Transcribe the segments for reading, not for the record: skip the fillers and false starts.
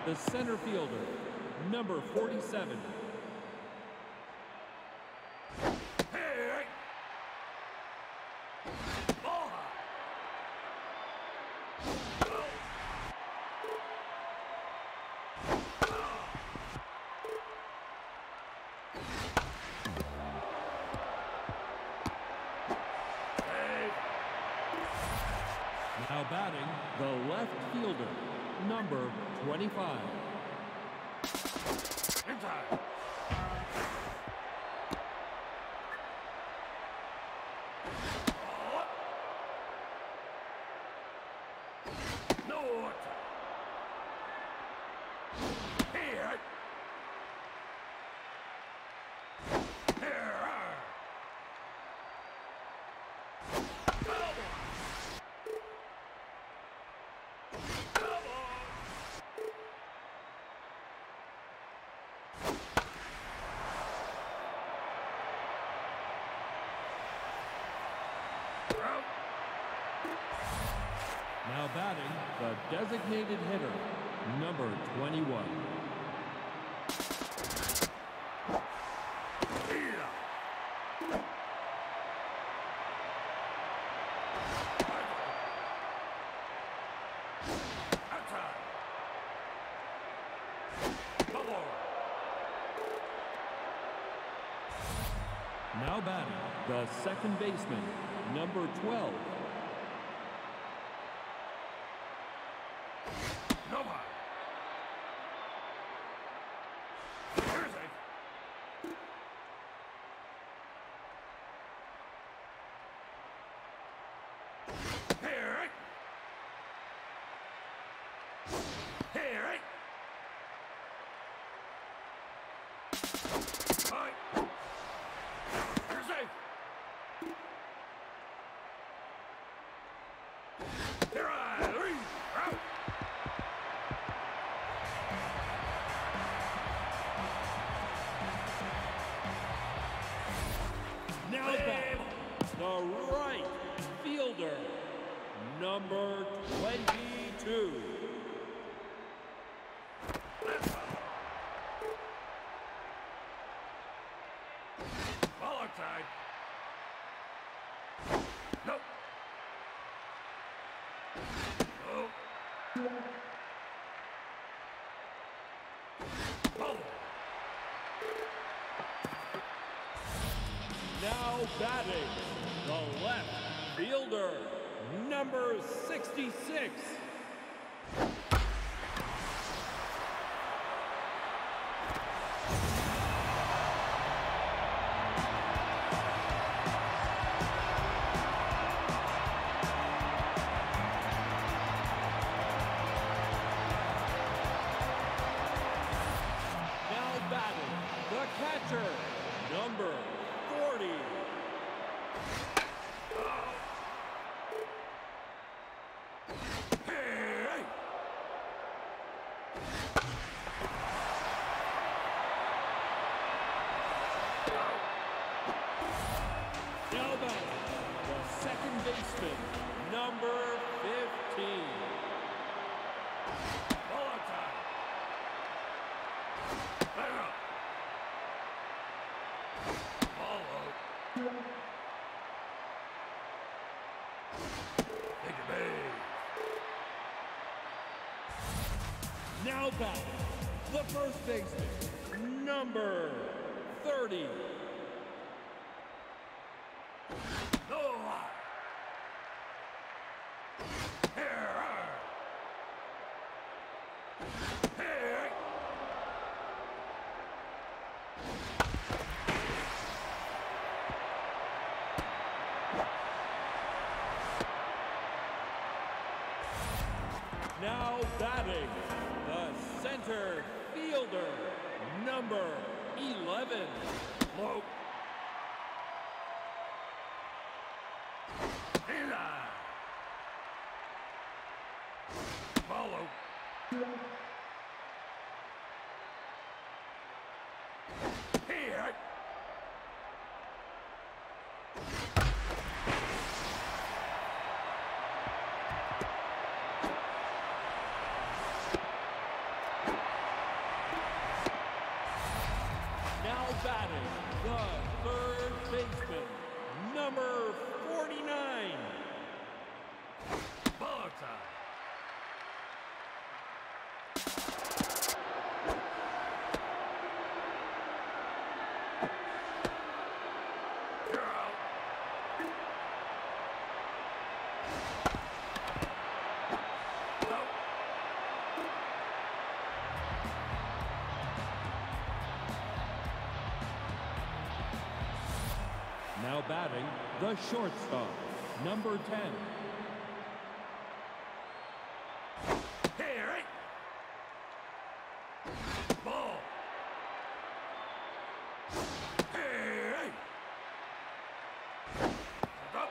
the center fielder, number 47. Now batting, the left fielder, number 25. Inside. No. Here. Now batting, the designated hitter, number 21. Now batting, the second baseman, number 12. Now back, the right fielder, number 22. Ball outside. Nope. Nope. Ball. Now batting, the left fielder, number 66. Now batting, the catcher, number 40. Now batting, the second baseman, number 15. Ball outside. Let it up. Ball out. Take your base. Now batting, the first baseman, number 30. No. Here. Here. Now batting, the center fielder, number 11. Low. Inside. Follow. Here. Now batting, the third baseman, number 49. Ball time. You're out. No. Now batting, the shortstop, number 10. Here, right? Ball. Here, right? Up.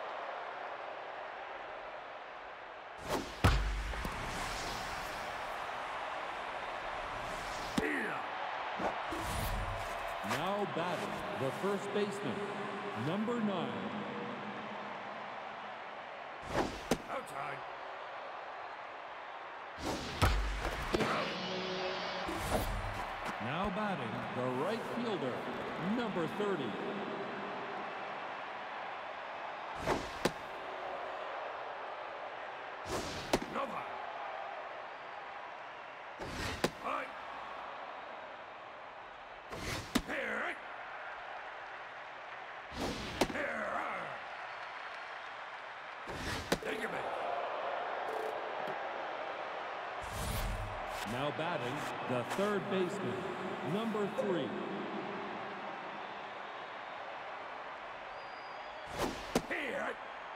Yeah. Now batting, the first baseman, number 9. Outside. Now batting, the right fielder, number 30. No fire. Right. Here, right? Here, take your base. Now batting, the third baseman, number 3. Here, right?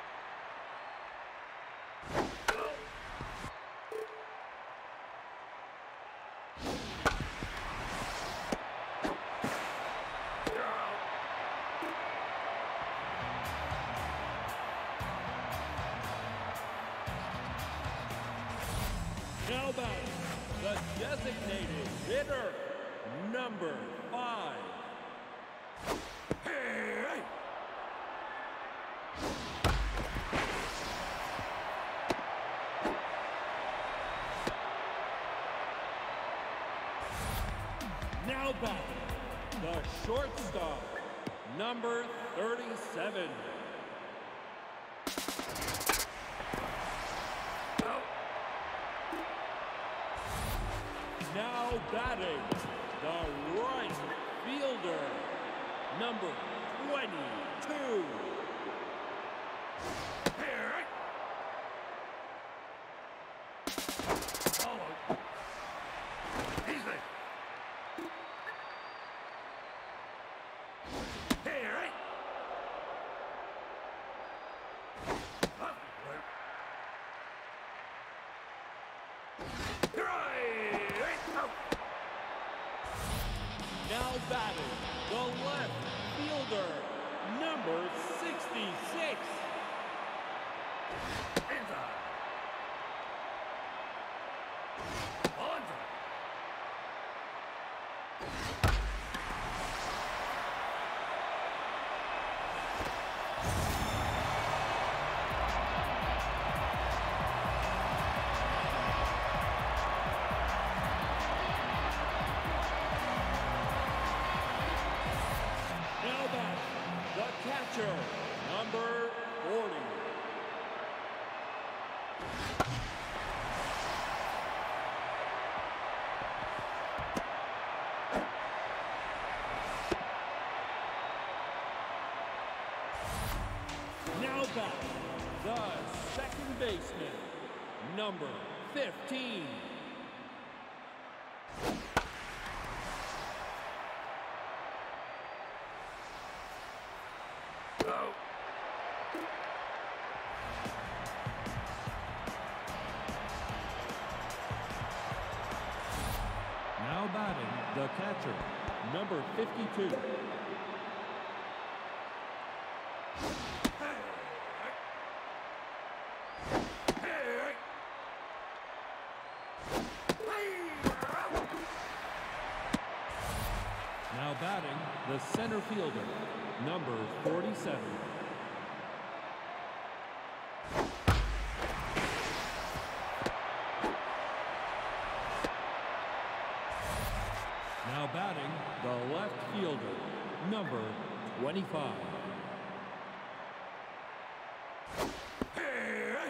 You're out. Now batting, the designated hitter, number 5. Here, right? Now batting, the shortstop, number 37. No. Now batting, the right fielder, number 22. Here, right? Follow. Easy. Here, right? Up, right. Right, out. Now batting, the left fielder, number 66. Inside. Onside. Now batting, the catcher, number 40. Now batting, the second baseman, number 15. No. Now batting, the catcher, number 52. Now batting, the center fielder, number 47. Now batting, the left fielder, number 25. Hey!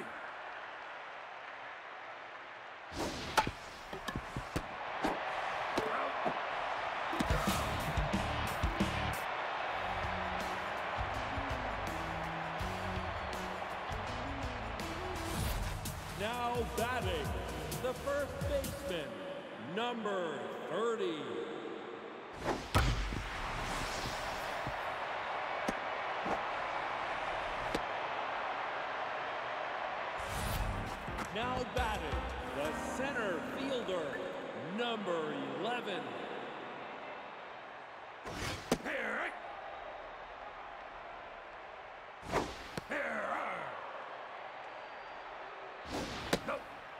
Now batting, the first baseman, number 30. Now batting, the center fielder, number 11. Here! Here! No!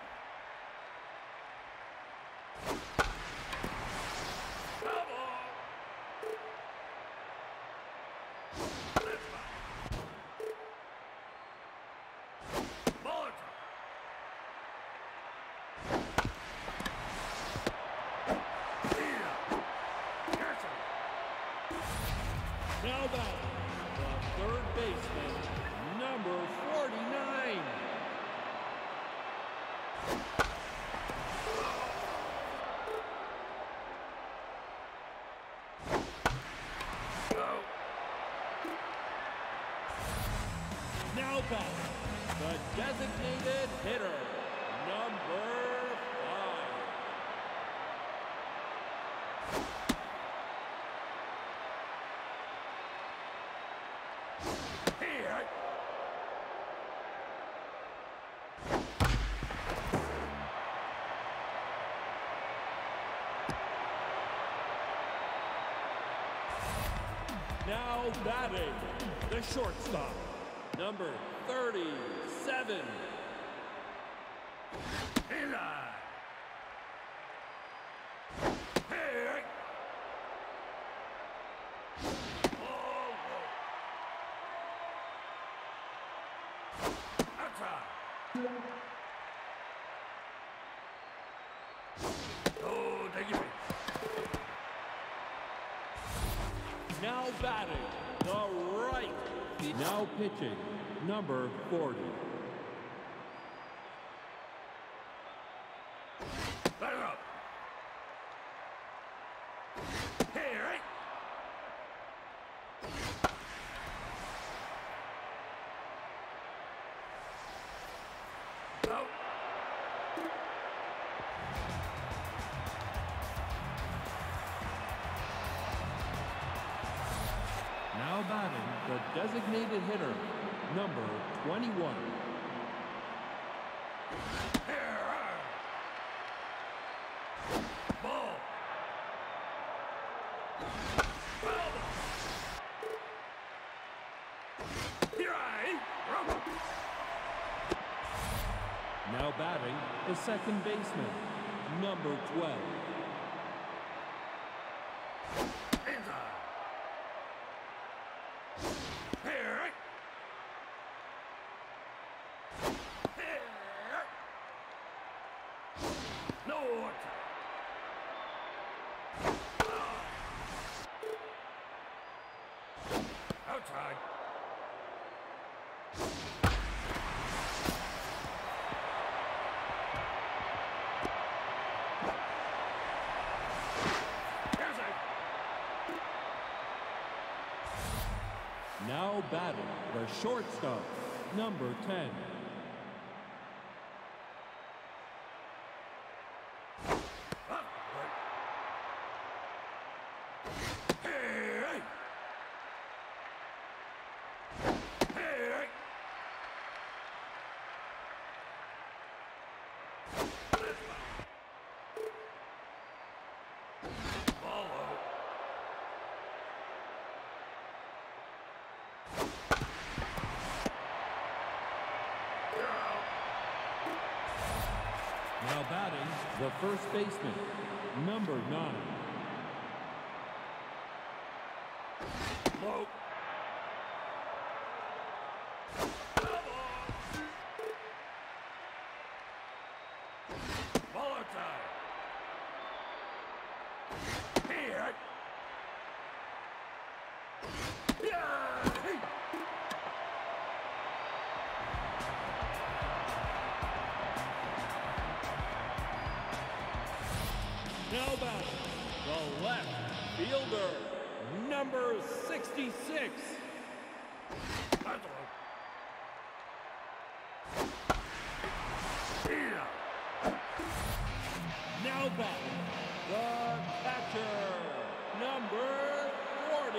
Double! Ball Now batting, the third baseman, number 49. Now batting, the designated hitter, number 5. Here! Now batting, the shortstop, number 37. Inside! Here! Outside! Oh, take it. Now batting, the right. Now pitching, number 40. Let it up. Here! Out. Now batting, the designated hitter, number 21. Here! Ball! Ball! Here I rubber! Now batting, the second baseman, number 12. Inside! Here! Here! No outside! Outside! Here's it! Now batting, the shortstop, number 10. Hey! Hey! Ball out. You're out. Now batting, the first baseman, number 9. Low. Ball outside. Here. fielder, number 66. Now back, the catcher, number 40.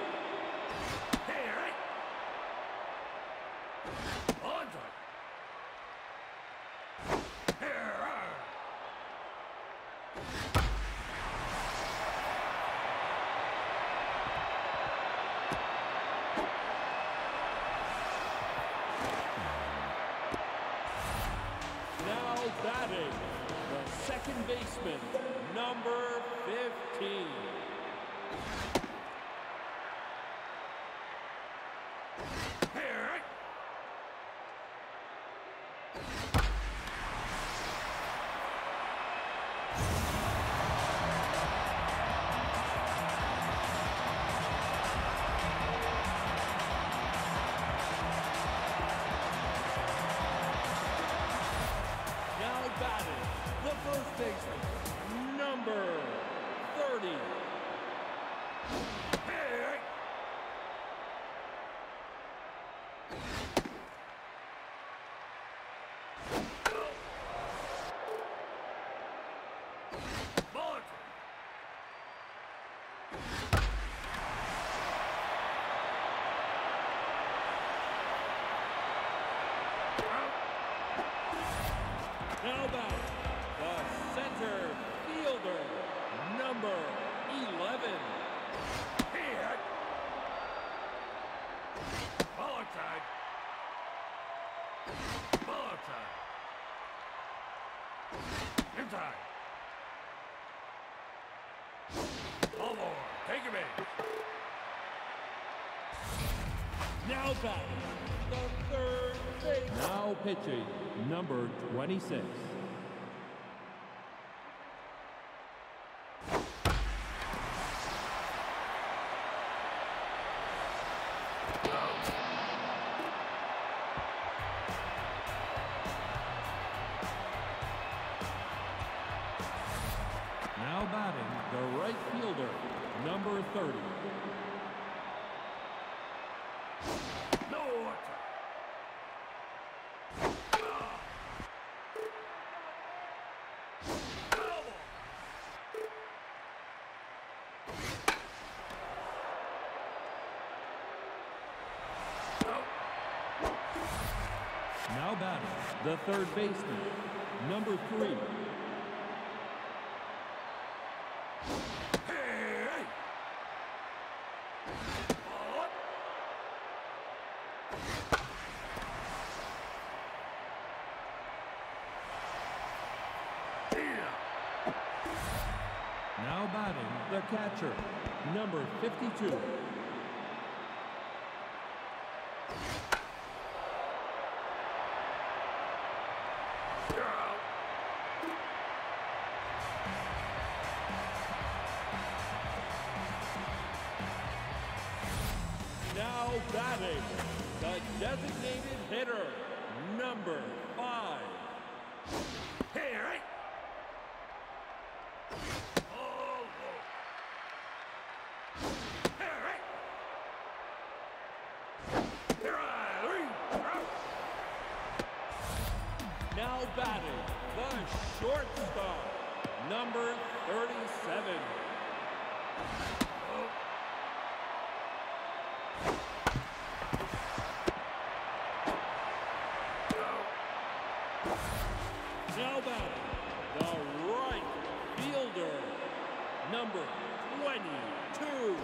Now batting, the second baseman, number 15. Now batting, the first baseman, number 30. Now back, the center fielder, number 11. Inside. All more. Take him in. Now batting, the third baseman. Now pitching, number 26. Now batting, the right fielder, number 30. No water. Now batting, the third baseman, number 3. Now batting, the catcher, number 52. Now batting, the designated hitter, number 5. Now batting, the shortstop, number 37. Now batting, the right fielder, number 22.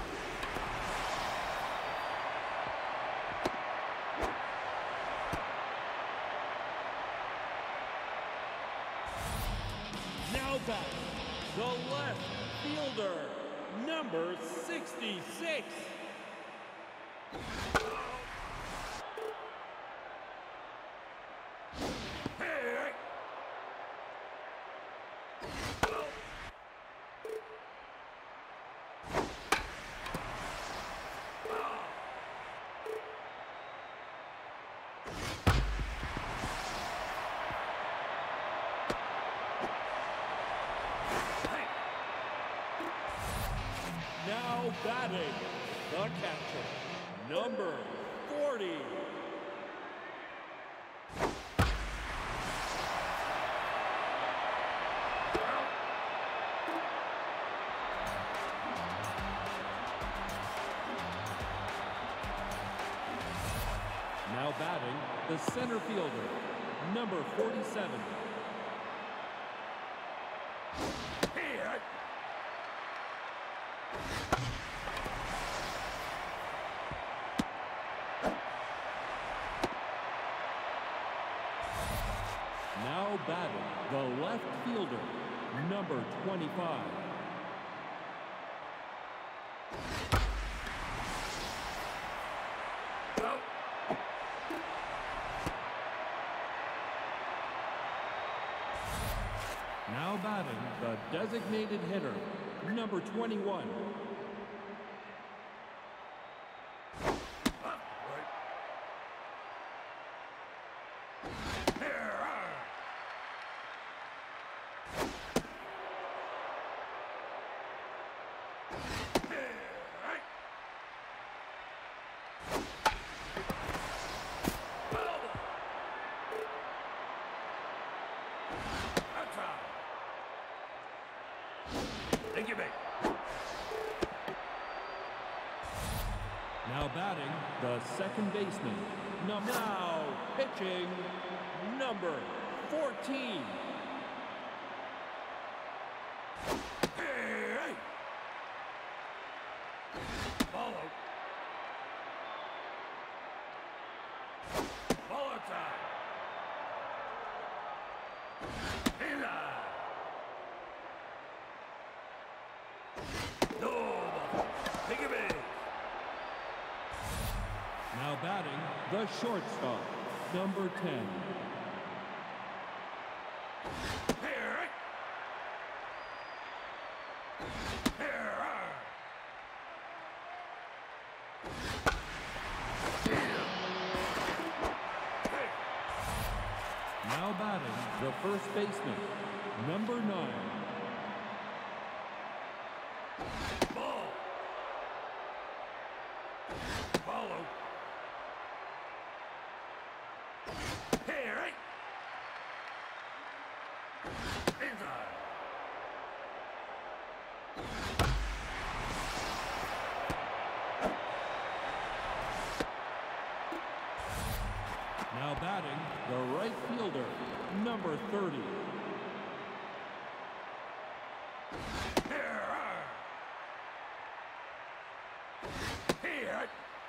Now batting, the left fielder, number 66. Now batting, the catcher, number 40. Now batting, the center fielder, number 47. Here. Now batting, the left fielder, number 25. Out. Now batting, the designated hitter, number 21. Up. Right. Here. Here. Right. Ball. Outside. Thank you, mate. Now batting, the second baseman, now pitching, number 14. Hey! Ball out. Ball outside. Inside. No ball. Take it big. Now batting, the shortstop, number 10. Here. Here. Hey. Now batting, the first baseman, number 9. Ball. Ball out. Here. Inside. Now batting, the right fielder, number 30. Here. Here.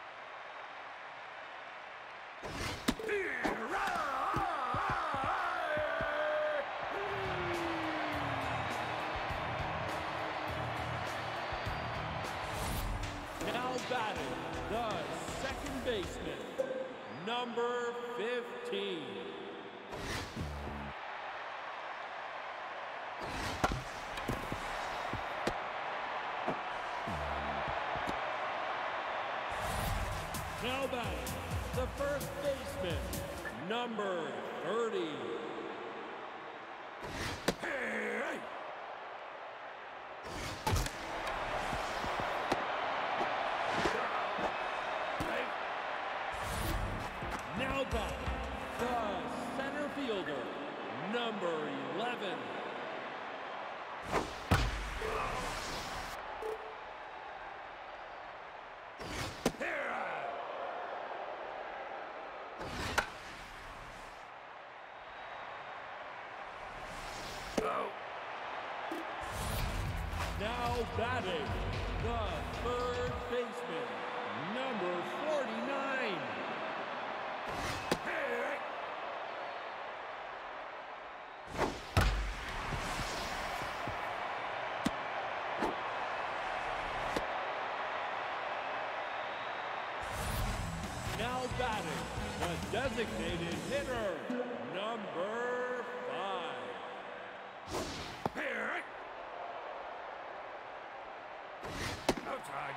Now batting, the second baseman, number 15. Now batting, the first baseman, number 30. Hey! Now batting, the center fielder, number 11. Here! Oh! Now batting, the third baseman, number 49. Hey! Now batting, the designated hitter, number 5. Here! Outside.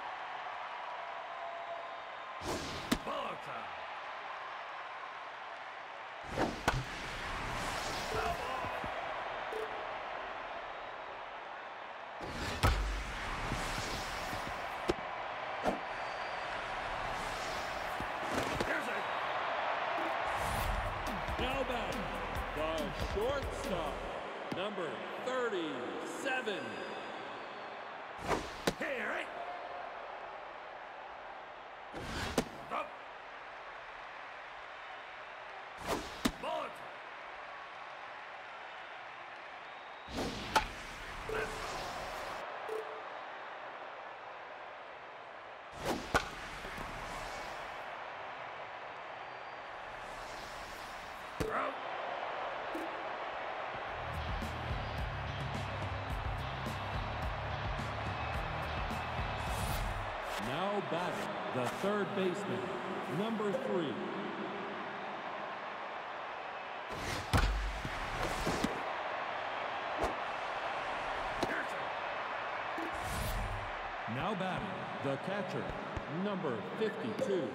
Ball outside. Foul ball. Now back, the shortstop, number 37. Here, eh? Up. Ball time. Throw. Now batting, the third baseman, number 3. Now batting, the catcher, number 52.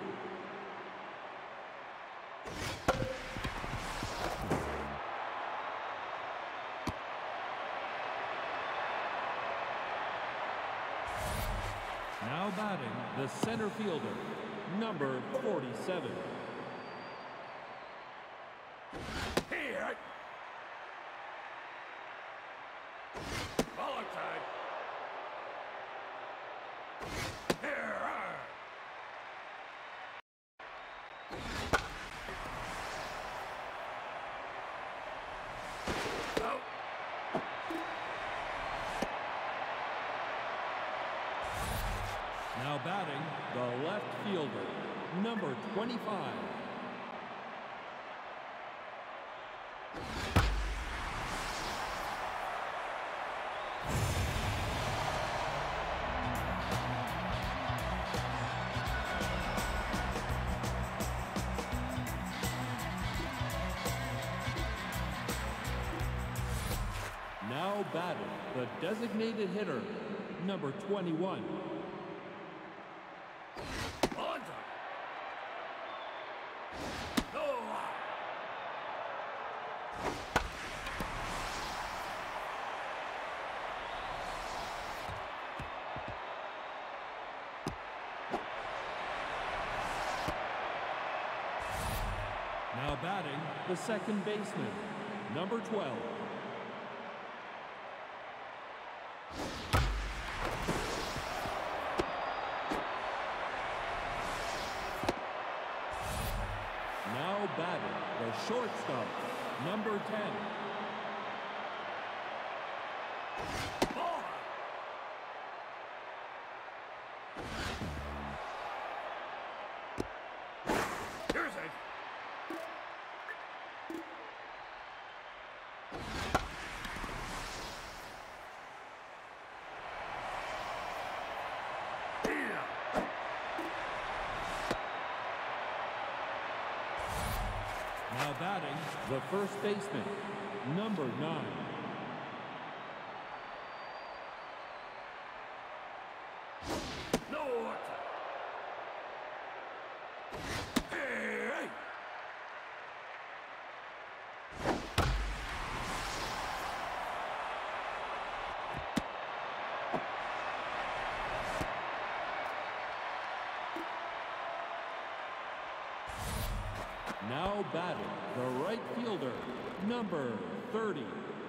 Now batting, the center fielder, number 47. Here. Ball time. Here. Out. Now batting, the left fielder, number 25. Now batting, the designated hitter, number 21. On time. No out. Now batting, the second baseman, number 12. Now batting, the shortstop, number 10. Ball. Here's it. Yeah. Now batting, the first baseman, number 9. No out. Hey. Now batting, the right fielder, number 30.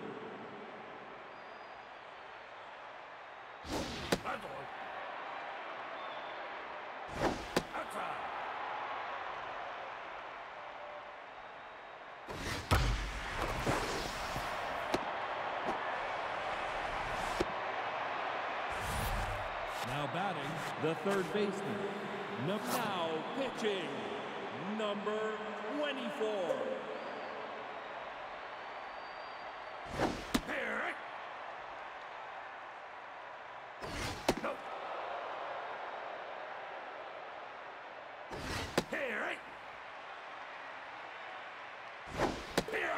Battle. Outside. Now batting, the third baseman. Now pitching, number 24. Here. No. Here. Here.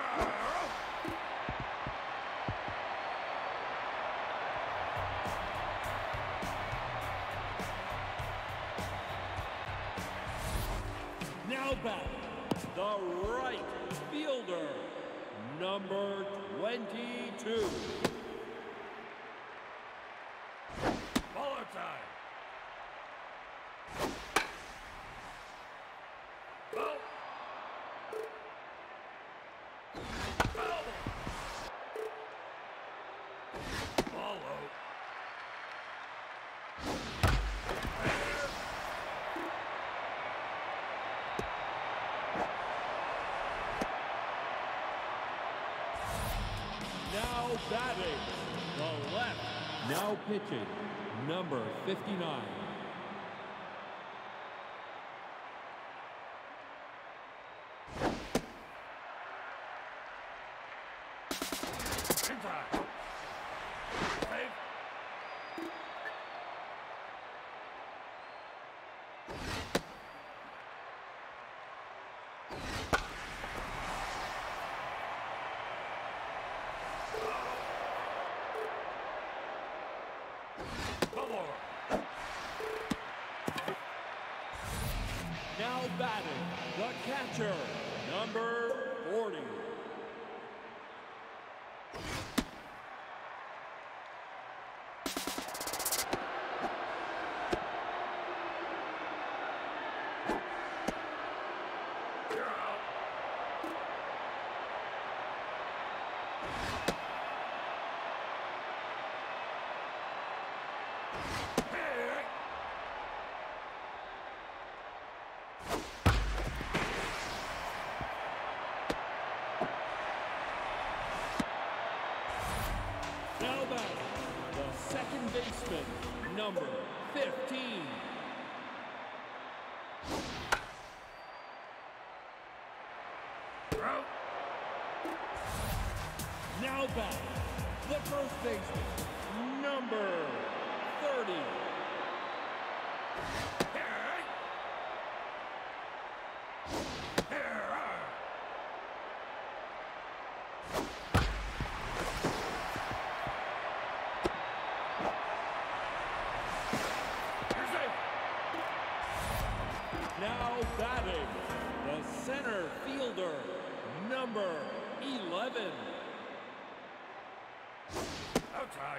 Now batting, the right fielder, number 22. Ball time. Ball. Now batting, the left. Now pitching, number 59. Inside. Safe. Bubble. Now batting, the catcher, number 40. You're out. Hey. Now batting, the second baseman, number 15. You're out. Now batting, the first baseman, number 30. Hey. Here. You're safe. Now batting, the center fielder, number 11. Outside.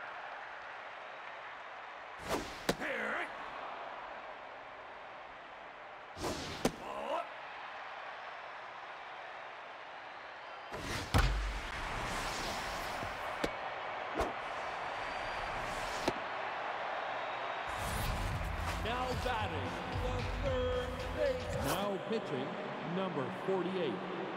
Here. Ball. Now batting, the third base. Now pitching, number 48.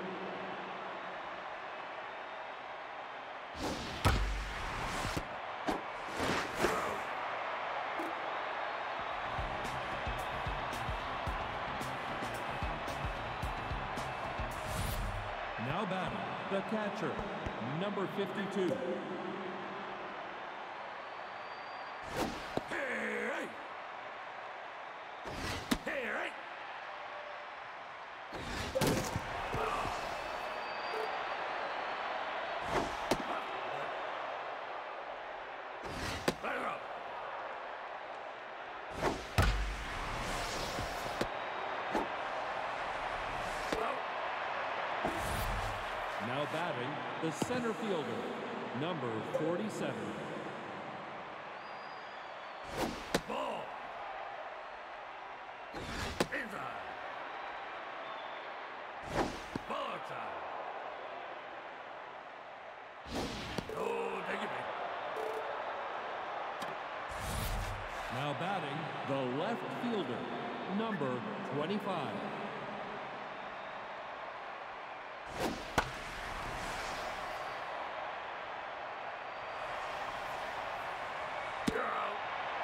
Now batting, the catcher, number 52. Hey. Hey. Back up. Out. Now batting, the center fielder, number 47. Ball. Inside. Ball outside. Oh, take it back. Now batting, the left fielder, number 25. You're out.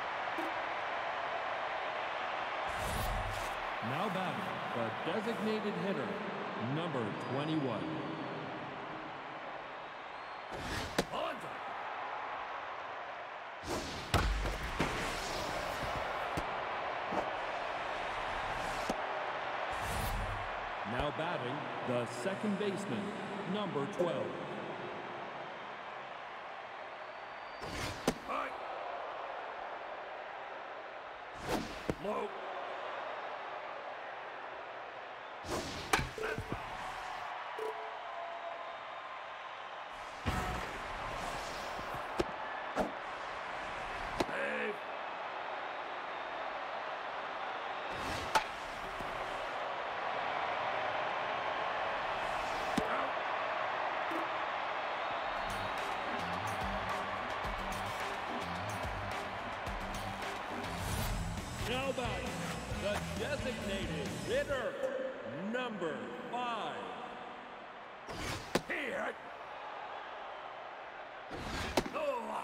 Now batting, the designated hitter, number 21. Ball inside. Now batting, the second baseman, number 12. High. Low. That's foul. Save. Out. Now batting, the designated hitter, number 5. Here. Oh.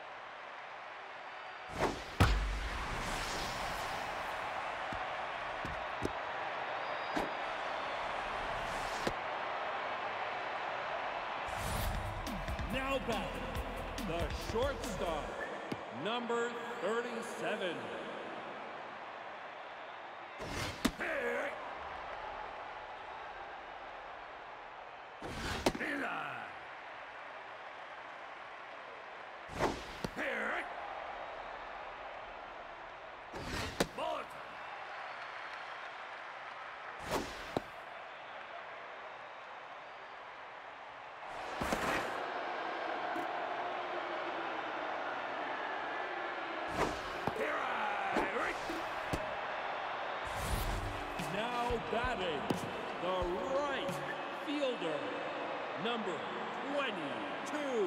Now batting, the shortstop, number 37. Here. Eli. Here. Bullet. Now batting, the right fielder, number 22.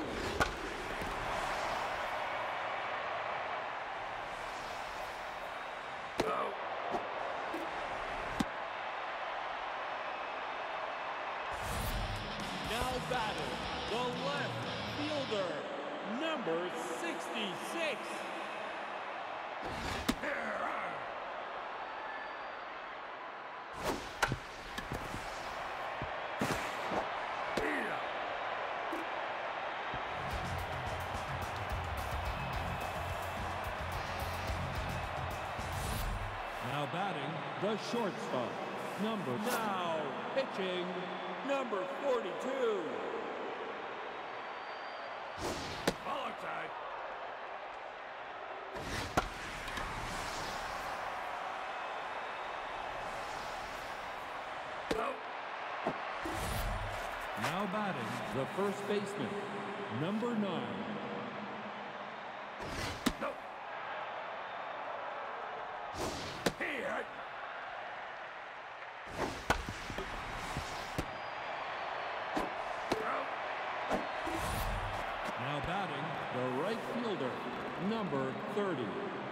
Go. Now batting, the left fielder, number 66. Now batting, the shortstop, now pitching, number 42. Ball outside. Go. Now batting, the first baseman, number 9. No. Here. Go. Now batting, the right fielder, number 30.